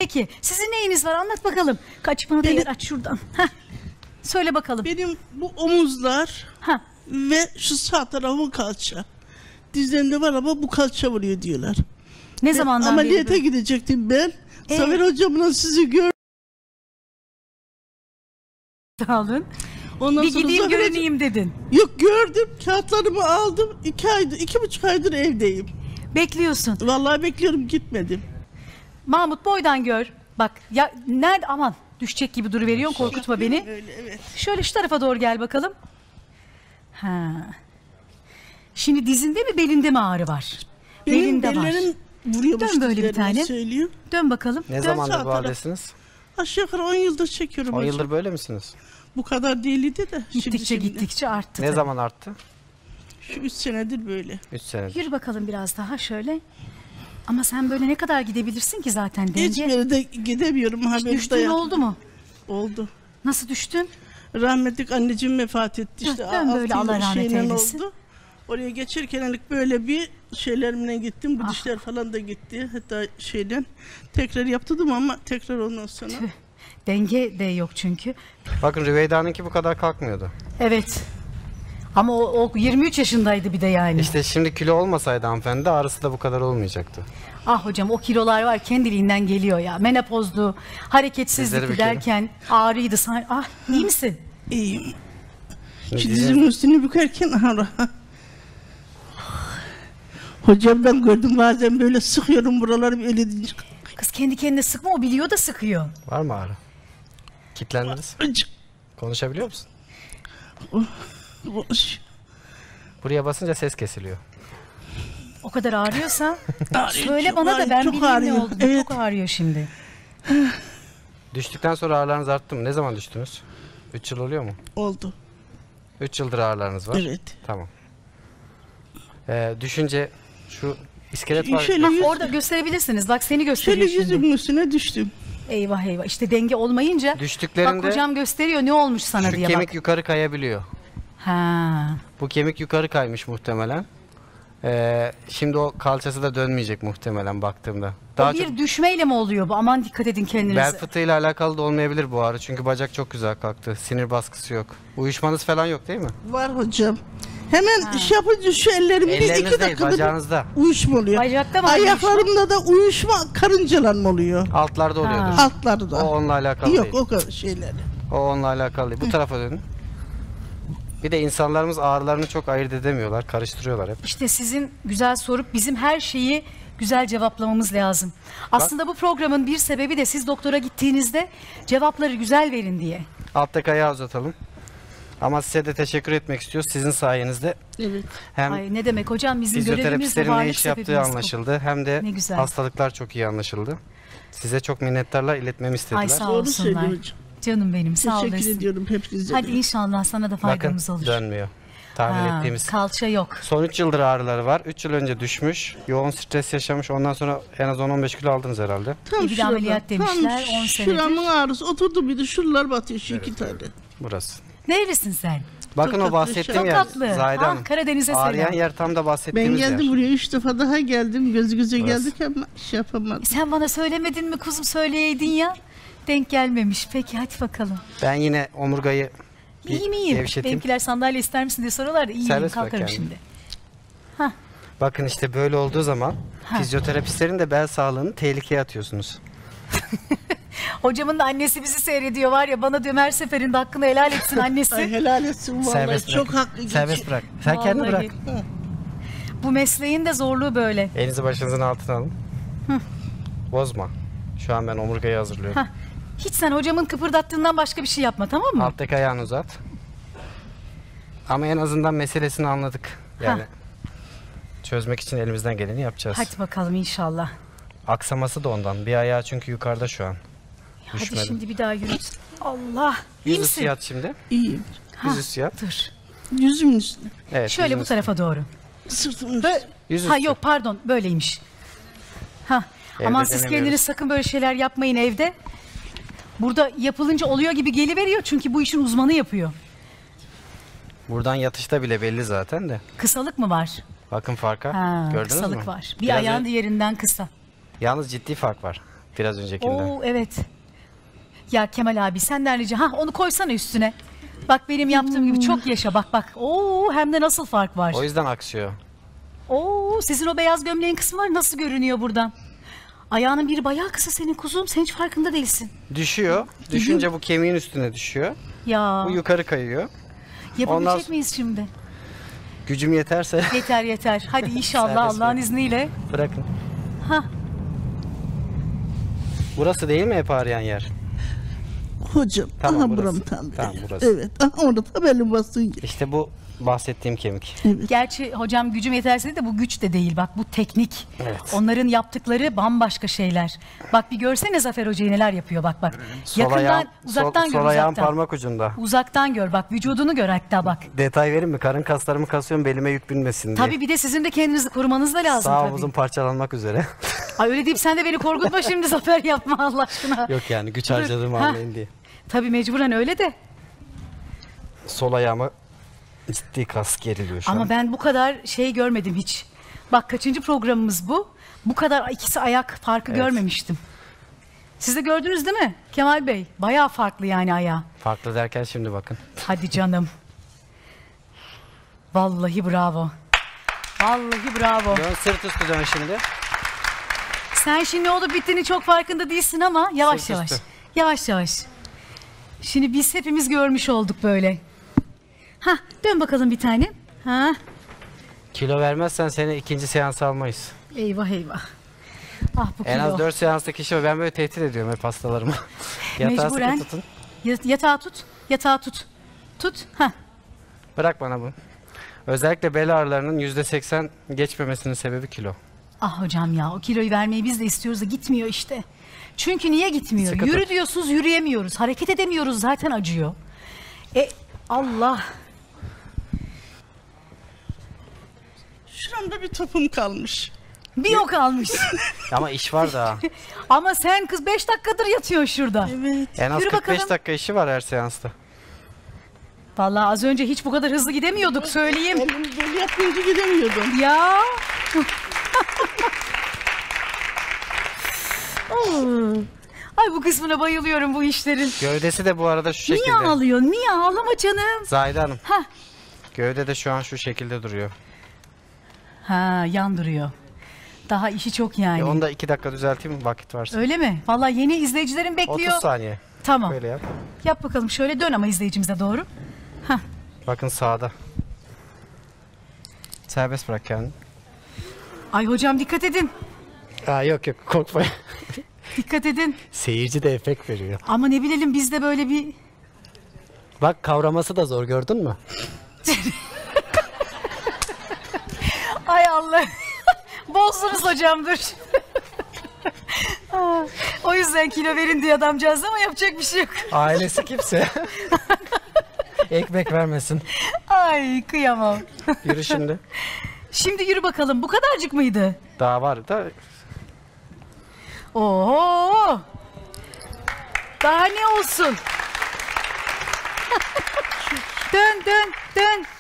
Peki sizin neyiniz var, anlat bakalım. Kaç bana da yer aç şuradan. Heh. Söyle bakalım. Benim bu omuzlar ve şu sağ tarafın kalça. Dizlerinde var ama bu kalça vuruyor diyorlar. Ne zamandan beri? Ameliyata gidecektim ben. Zafer hocamla sizi gördüm. Sağ olun. Ondan bir sonra gideyim görüneyim dedin. Yok, gördüm. Kağıtlarımı aldım. 2,5 aydır evdeyim. Bekliyorsun. Vallahi bekliyorum, gitmedim. Mahmut boydan gör. Bak ya, nerede, aman düşecek gibi duruveriyorsun, korkutma beni. Öyle, evet. Şöyle şu tarafa doğru gel bakalım. Ha. Şimdi dizinde mi belinde mi ağrı var? Benim belinde var. Vuruyormuş. Dön böyle bir tane. Söylüyor. Dön bakalım. Ne zamandır bu haldesiniz? Aşağı yukarı 10 yıldır çekiyorum. 10 yıldır böyle misiniz? Bu kadar değildi de. Gittikçe arttı. Ne zaman arttı? Şu 3 senedir böyle. 3 senedir. Yürü bakalım biraz daha şöyle. Ama sen böyle ne kadar gidebilirsin ki zaten Denge? Hiçbir yere de gidemiyorum. Düştüğün oldu mu? Oldu. Nasıl düştün? Rahmetlik anneciğim vefat etti işte. Ben böyle Allah rahmet eylesin. Oldu. Oraya geçerken böyle bir şeylerimle gittim. Bu dişler falan da gitti. Hatta tekrar yaptırdım ama tekrar ondan sonra. Tüh. Denge de yok çünkü. Bakın Rüveyda'nınki bu kadar kalkmıyordu. Evet. Ama o 23 yaşındaydı bir de yani. İşte şimdi kilo olmasaydı hanımefendi ağrısı da bu kadar olmayacaktı. Ah hocam, o kilolar var, kendiliğinden geliyor ya. Menopozlu, hareketsizlik derken ağrıydı. Ah, iyi misin? İyiyim. Şu dizimin üstünü bükerken hocamdan gördüm, bazen böyle sıkıyorum buralarım öyle. Kız kendi kendine sıkma, o biliyor da sıkıyor. Var mı ağrı? Kitlendiniz. Konuşabiliyor musun? Buraya basınca ses kesiliyor. O kadar ağrıyorsa söyle bana da ben bileyim ne oldu. Evet. Çok ağrıyor şimdi. Düştükten sonra ağrılarınız arttı mı? Ne zaman düştünüz? 3 yıl oluyor mu? Oldu. 3 yıldır ağrılarınız var. Evet. Tamam. Düşünce şu iskelet var. Orada gösterebilirsiniz. Bak seni gösteriyor şimdi. Şöyle yüzümün üstüne düştüm. Eyvah eyvah. İşte denge olmayınca. Düştüklerinde. Bak hocam gösteriyor ne olmuş sana diye bak. Şu kemik yukarı kayabiliyor. Ha. Bu kemik yukarı kaymış muhtemelen. Şimdi o kalçası da dönmeyecek muhtemelen baktığımda. Daha bir düşmeyle mi oluyor bu? Aman dikkat edin kendinize. Bel fıtığıyla alakalı da olmayabilir bu ağrı. Çünkü bacak çok güzel kalktı. Sinir baskısı yok. Uyuşmanız falan yok değil mi? Var hocam. Hemen yapınca şu ellerim bir 2 dakikada bacağınızda. Uyuşma oluyor. Bacakta mı? Ayaklarımda da uyuşma, karıncalanma oluyor. Altlarda oluyordur. Altlarda. O onunla alakalı yok, değil. Yok o kadar şeyler. O onunla alakalı değil. Bu tarafa dönün. Bir de insanlarımız ağrılarını çok ayırt edemiyorlar. Karıştırıyorlar hep. İşte sizin güzel sorup bizim her şeyi güzel cevaplamamız lazım. Aslında bu programın bir sebebi de siz doktora gittiğinizde cevapları güzel verin diye. Alttaki ayağı uzatalım. Ama size de teşekkür etmek istiyoruz. Sizin sayenizde. Evet. Hem ay ne demek hocam, bizim görevimiz fizyoterapistlerin ne iş yaptığı anlaşıldı. Hem de hastalıklar çok iyi anlaşıldı. Size çok minnettarlar iletmemi istediler. Ay sağ olsunlar. Canım benim, sağ olasın. Teşekkür ediyorum hepinize. Hadi inşallah sana da faydamız olur. Bakın dönmüyor. Tahmin ettiğimiz. Kalça yok. Son 3 yıldır ağrıları var. 3 yıl önce düşmüş. Yoğun stres yaşamış. Ondan sonra en az 10-15 kilo aldınız herhalde. Bir de ameliyat demişler 10 senedir. Şuramın ağrısı oturdu, bir de şuralar batıyor şu 2 tane. Burası. Neredesin sen? Bakın çok o bahsettiğim yer. Tatlı. Zahide Hanım. Karadeniz'e selam. Ağrıyan yer tam da bahsettiğimiz yer. Ben geldim buraya 3 defa daha geldim. Göz göze geldik ama yapamadım. Sen bana söylemedin mi kuzum, söyleyeydin ya. Denk gelmemiş. Peki hadi bakalım. Ben yine omurgayı İyiyim. Benimkiler sandalye ister misin diye soruyorlar da iyiyim, kalkarım şimdi. Bakın işte böyle olduğu zaman fizyoterapistlerin de bel sağlığını tehlikeye atıyorsunuz. Hocamın da annesi bizi seyrediyor var ya, bana diyor her seferinde hakkını helal etsin annesi. Ay, helal etsin vallahi. Serbest çok haklı. Serbest bırak. Sen kendini bırak. Bu mesleğin de zorluğu böyle. Elinizi başınızın altına alın. Bozma. Şu an ben omurgayı hazırlıyorum. Hiç sen hocamın kıpırdattığından başka bir şey yapma, tamam mı? Alttaki ayağını uzat. Ama en azından meselesini anladık. Yani çözmek için elimizden geleni yapacağız. Hadi bakalım inşallah. Aksaması da ondan. Bir ayağı çünkü yukarıda şu an. Hadi şimdi bir daha yürüt. Allah. Yüzüstü yat şimdi. İyiyim. Yüzüstü yat. Dur. Yüzümün üstüne. Evet, şöyle bu tarafa doğru. Sırtımın üstüne. Yüzüstü. Yok pardon, böyleymiş. Aman siz kendiniz sakın böyle şeyler yapmayın evde. Burada yapılınca oluyor gibi geliveriyor çünkü bu işin uzmanı yapıyor. Buradan yatışta bile belli zaten de. Kısalık mı var? Bakın farka. Gördünüz mü? Kısalık var. Bir Biraz ayağın diğerinden kısa. Yalnız ciddi fark var. Biraz öncekinden. Oo evet. Ya Kemal abi senden rica. Onu koysana üstüne. Bak benim yaptığım gibi çok yaşa bak bak. Oo hem de nasıl fark var. O yüzden aksıyor. Oo sizin o beyaz gömleğin kısmı var nasıl görünüyor buradan? Ayağının biri bayağı kısa senin kuzum. Sen hiç farkında değilsin. Düşüyor. Düşünce bu kemiğin üstüne düşüyor. Ya Bu yukarı kayıyor. yapabilecek ondan- miyiz şimdi? Gücüm yeterse Yeter yeter. Hadi inşallah Serbest Allah'ın bırak. izniyle. bırakın. Hah. Burası değil mi hep ağrıyan yer? Hocam, Tamam, aha burası. buram tam Tamam, böyle. burası. Evet, aha orada tabeli basın yer. İşte bu bahsettiğim kemik. Gerçi hocam gücüm yeterse de bu güç de değil. Bak bu teknik. Evet. Onların yaptıkları bambaşka şeyler. Bak bir görsene Zafer Hoca'yı neler yapıyor bak bak. Sol Yakından ayağım, uzaktan sol, gör sol ayağım uzaktan. parmak ucunda. Uzaktan gör bak vücudunu gör hatta bak. Detay vereyim mi? Karın kaslarımı kasıyorum belime yük binmesin diye. Tabii bir de sizin de kendinizi korumanız da lazım Sağ tabii. omuzum parçalanmak üzere. Ay öyle deyip sen de beni korkutma şimdi Zafer yapma Allah aşkına. Yok yani güç harcadığımı Ha. anlayın diye. Tabii mecburen öyle de. Sol ayağıma ciddi kas geriliyor şu Ama an. ben bu kadar şey görmedim hiç. Bak kaçıncı programımız bu? Bu kadar ikisi ayak farkı Evet. görmemiştim. Siz de gördünüz değil mi Kemal Bey? Bayağı farklı yani ayağı. Farklı derken şimdi bakın. Hadi canım. Vallahi bravo. Vallahi bravo. Dön sırt üstü dön şimdi. Sen şimdi olup bittiğini çok farkında değilsin ama yavaş Sırt yavaş. üstü. Yavaş yavaş. Şimdi biz hepimiz görmüş olduk böyle. Hah dön bakalım bir tane. Ha. Kilo vermezsen seni ikinci seansa almayız. Eyvah eyvah. Ah bu kilo. En az 4 seansta kişi var. Ben böyle tehdit ediyorum hep hastalarımı. Yatağı Mecburen. sıkı tutun. Yatağı tut. Yatağı tut. Tut. Ha. Bırak bana bunu. Özellikle bel ağrılarının %80 geçmemesinin sebebi kilo. Ah hocam ya o kiloyu vermeyi biz de istiyoruz da gitmiyor işte. Çünkü niye gitmiyor? Sıkı Yürü tut. diyorsunuz yürüyemiyoruz. Hareket edemiyoruz zaten acıyor. Allah. Şuramda bir topum kalmış. Bir yok almış. Ama iş var da. Ama sen kız 5 dakikadır yatıyor şurada. Evet. En az Yürü 45 bakalım. dakika işi var her seansta. Vallahi az önce hiç bu kadar hızlı gidemiyorduk söyleyeyim. Elim böyle yapınca gidemiyordum. Ya. Ay bu kısmına bayılıyorum bu işlerin. Gövdesi de bu arada şu şekilde. Niye ağlıyorsun? Niye ağlama canım? Zahide Hanım. Hah. Gövde de şu an şu şekilde duruyor. Ha yan duruyor. Daha işi çok yani. Onu da 2 dakika düzelteyim mi vakit varsa. Öyle mi? Vallahi yeni izleyicilerin bekliyor. 30 saniye. Tamam. Böyle yap. Yap bakalım şöyle dön ama izleyicimize doğru. Bakın sağda. Serbest bırak kendini. Ay hocam dikkat edin. Aa, yok yok korkmayın. Dikkat edin. Seyirci de efekt veriyor. Ama ne bilelim biz de böyle bir... Bak kavraması da zor gördün mü? Ay Allah. Bozdunuz hocam dur. O yüzden kilo verin diye adamcağız ama yapacak bir şey yok. Ailesi kimse. Ekmek vermesin. Ay kıyamam. Yürü şimdi. Şimdi yürü bakalım. Bu kadarcık mıydı? Daha var da Oo. Daha ne olsun? Dön dön dön.